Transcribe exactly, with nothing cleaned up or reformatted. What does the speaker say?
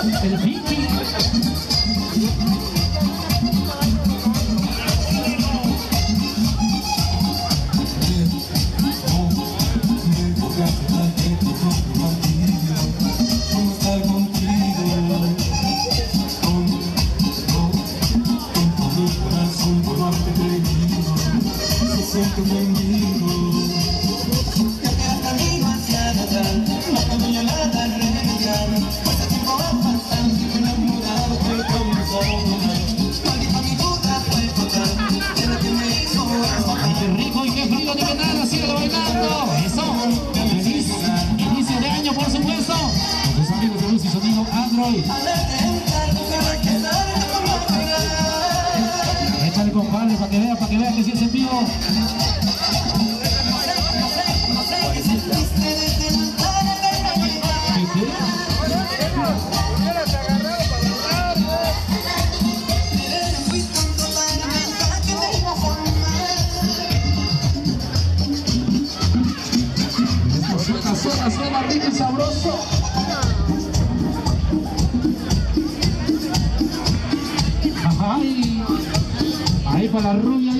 El Pinky. Échale, compadre, para que vea, para que vea que sí es en vivo. Suena, suena, suena rico y sabroso. Ay, ahí para la rubia.